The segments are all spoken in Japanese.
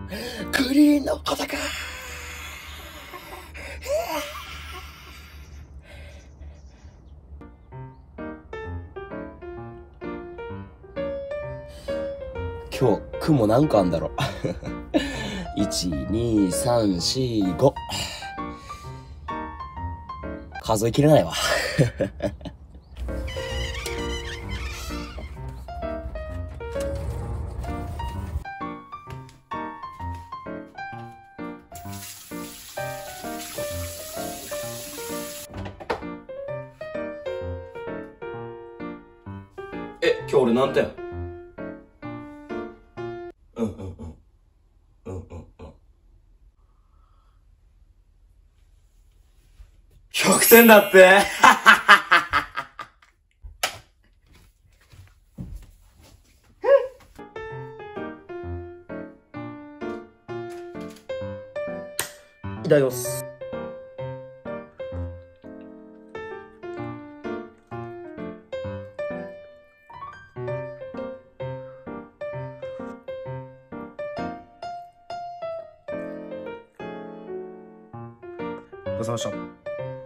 グリーンのことか。今日、雲何個あんだろ。1、2、3、4、5。数えきれないわ。今日俺何点？100点だって。いただきます。ごちそうさまでした。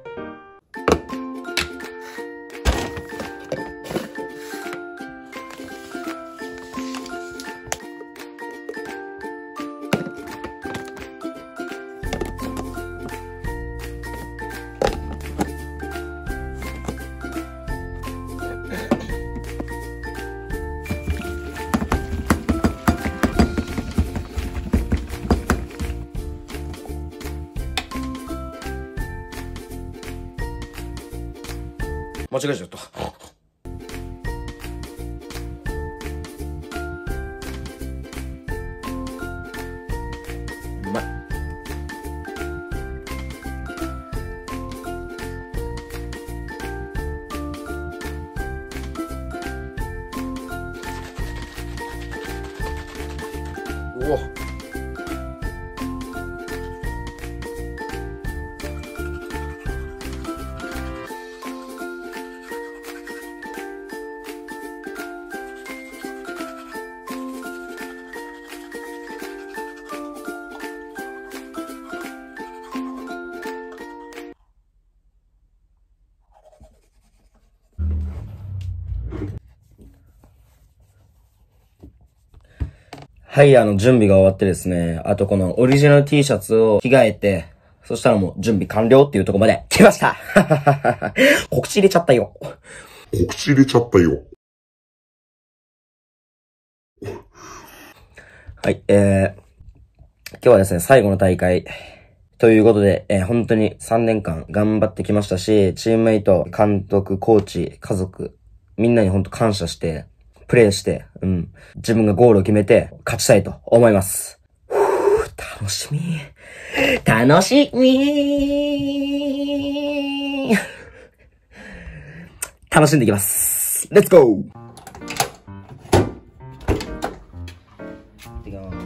間違えちゃった。うまい。おお。はい、準備が終わってですね、あとこのオリジナル T シャツを着替えて、そしたらもう準備完了っていうところまで来ました。告知入れちゃったよ。 告知入れちゃったよ。 はい、今日はですね、最後の大会。ということで、本当に3年間頑張ってきましたし、チームメイト、監督、コーチ、家族、みんなに本当感謝して、プレイして、自分がゴールを決めて勝ちたいと思います。楽しみ。楽しみ。楽しんでいきます。レッツゴー。いきます。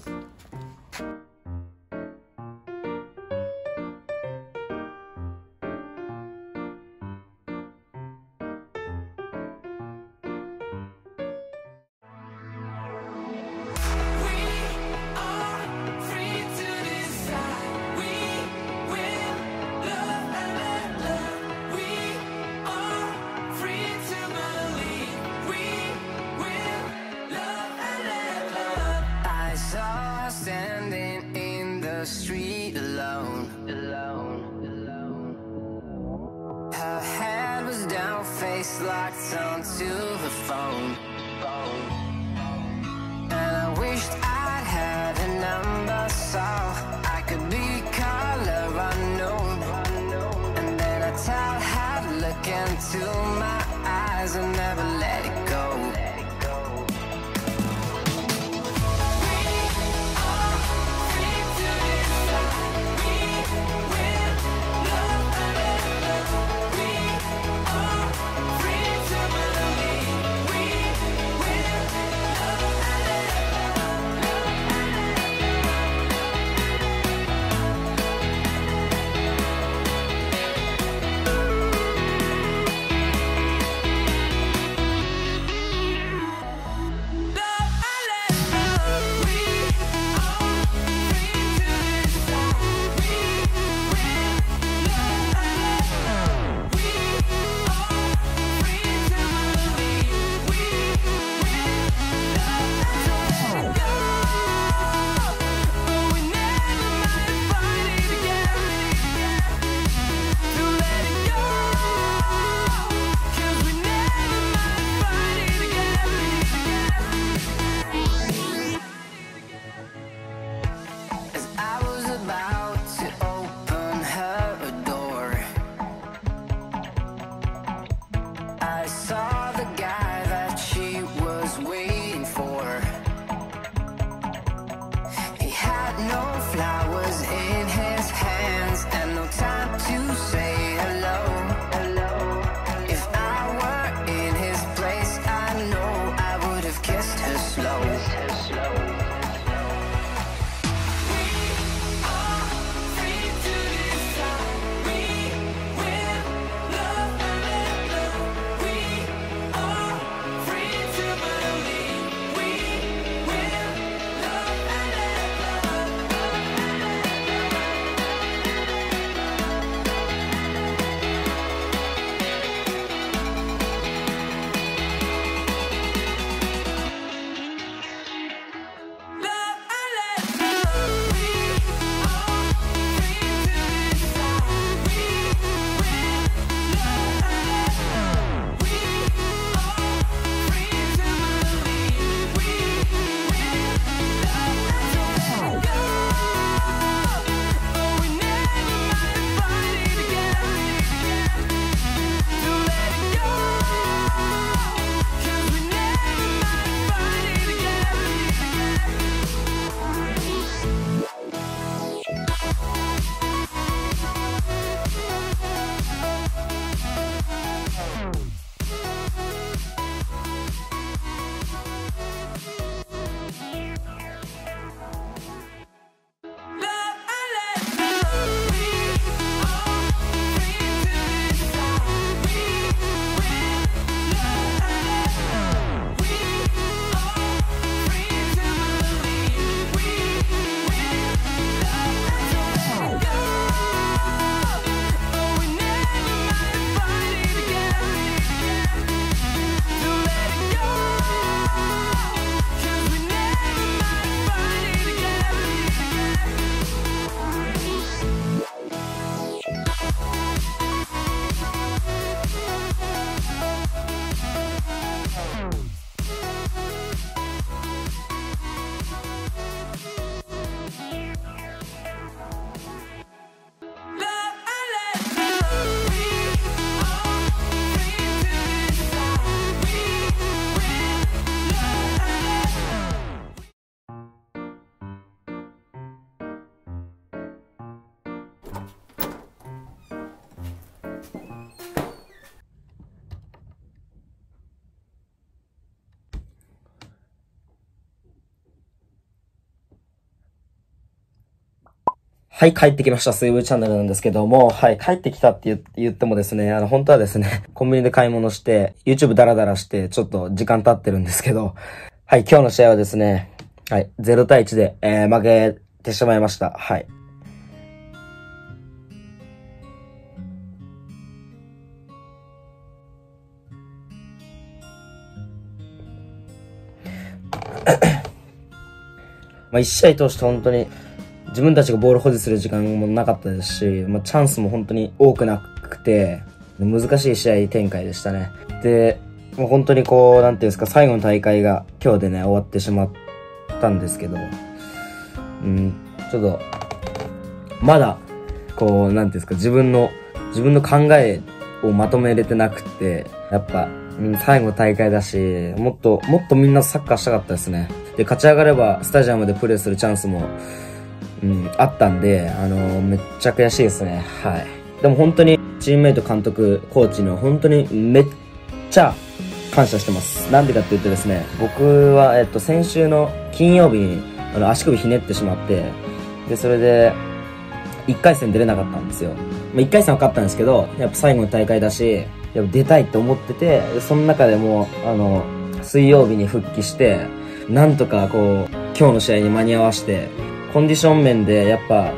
Street alone. Her head was down, face locked onto the phone. And I wished I'd had a number so I could be color unknown. And then I tell her to look into my eyes and never let it go. はい、帰ってきました。水分チャンネルなんですけども、はい、帰ってきたって言ってもですね、本当はですね、コンビニで買い物して、YouTube ダラダラして、ちょっと時間経ってるんですけど、はい、今日の試合はですね、はい、0対1で、負けてしまいました。はい。まあ、1試合通して本当に、自分たちがボール保持する時間もなかったですし、まあ、チャンスも本当に多くなくて、難しい試合展開でしたね。で、もう本当にこう、なんていうんですか、最後の大会が今日でね、終わってしまったんですけど、ちょっと、まだ、こう、なんていうんですか、自分の考えをまとめれてなくて、やっぱ、最後の大会だし、もっとみんなサッカーしたかったですね。で、勝ち上がれば、スタジアムでプレーするチャンスも、あったんで、めっちゃ悔しいですね。はい。でも本当に、チームメイト、監督、コーチの本当にめっちゃ感謝してます。なんでかって言うとですね、僕は、先週の金曜日に、足首ひねってしまって、で、それで、1回戦出れなかったんですよ。1回戦は勝ったんですけど、やっぱ最後の大会だし、やっぱ出たいって思ってて、その中でも、水曜日に復帰して、なんとかこう、今日の試合に間に合わせて、コンディション面でやっぱ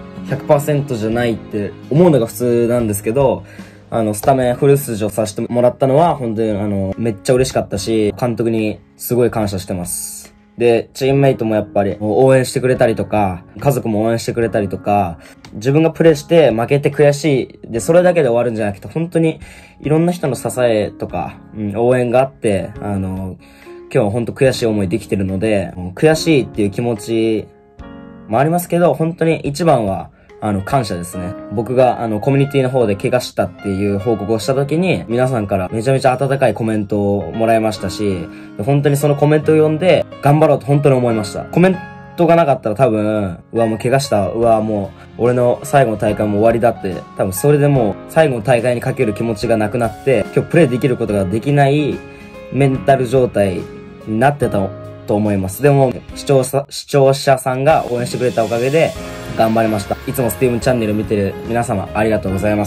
100% じゃないって思うのが普通なんですけど、スタメンフル出場させてもらったのは本当にめっちゃ嬉しかったし、監督にすごい感謝してます。で、チームメイトもやっぱり応援してくれたりとか、家族も応援してくれたりとか、自分がプレーして負けて悔しい。で、それだけで終わるんじゃなくて、本当にいろんな人の支えとか、応援があって、今日は本当悔しい思いできてるので、悔しいっていう気持ちもありますけど、本当に一番は、感謝ですね。僕が、コミュニティの方で怪我したっていう報告をした時に、皆さんからめちゃめちゃ温かいコメントをもらいましたし、本当にそのコメントを読んで、頑張ろうと本当に思いました。コメントがなかったら多分、もう怪我した、もう、俺の最後の大会も終わりだって、多分それでもう、最後の大会にかける気持ちがなくなって、今日プレイできることができないメンタル状態になってたと思います。でも、視聴者さんが応援してくれたおかげで、頑張りました。いつもスティーブンチャンネル見てる皆様、ありがとうございます。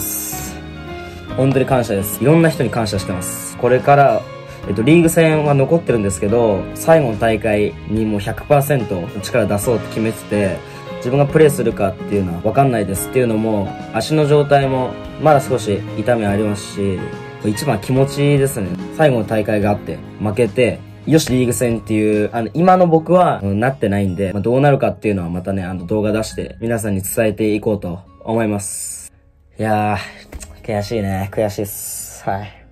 本当に感謝です。いろんな人に感謝してます。これから、リーグ戦は残ってるんですけど、最後の大会にもう 100% 力出そうって決めてて、自分がプレーするかっていうのは分かんないですっていうのも、足の状態もまだ少し痛みありますし、一番気持ちですね。最後の大会があって、負けて、よしリーグ戦っていう、今の僕はなってないんで、どうなるかっていうのはまたね、動画出して皆さんに伝えていこうと思います。いやー、悔しいね。悔しいっす。はい。